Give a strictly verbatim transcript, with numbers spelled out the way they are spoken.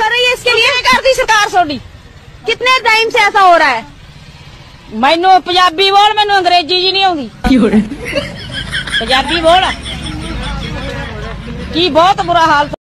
हो रही है इसके लिए? कर दी सरकार थोड़ी, कितने टाइम से ऐसा हो रहा है? मैनू पंजाबी बोल, मैनू अंग्रेजी जी नहीं आउंदी। पंजाबी बोल की बहुत बुरा हाल।